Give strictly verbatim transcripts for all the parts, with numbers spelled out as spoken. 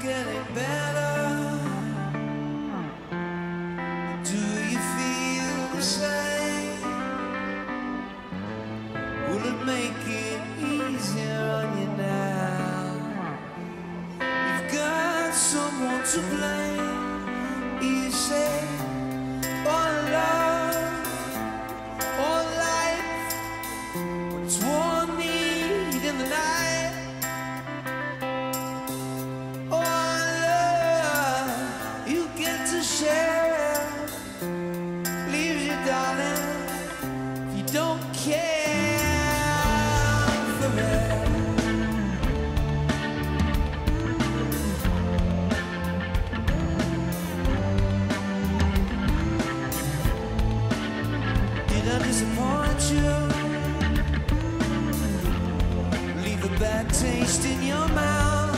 getting better? Do you feel the same? Will it make it easier on you now? You've got someone to blame. You say, oh love, oh life, what's one need in the night? Oh love, you get to share, leaves you darling, if you don't care for it. Did I disappoint you? Leave a bad taste in your mouth.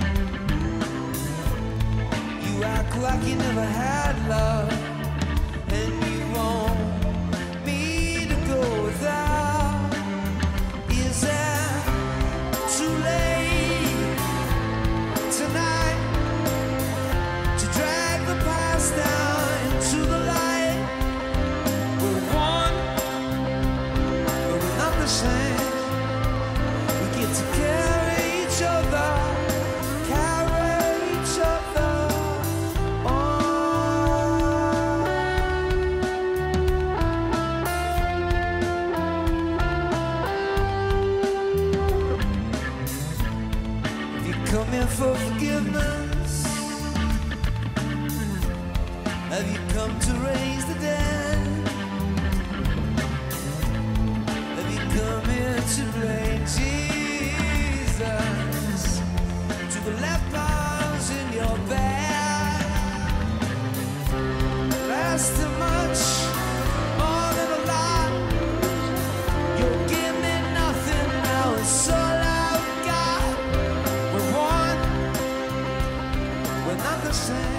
You act like you never had love, and you want me to go without. Is that too late tonight to drag the past down into the light? We're one, but we're not the same. We get to carry each other, carry each other on. If you come here for forgiveness, have you come to raise the dead? Have you come here to blame Jesus? To the lepers in your bed, that's too much, more than a lot. You'll give me nothing now, it's all I've got. We're one, we're not the same.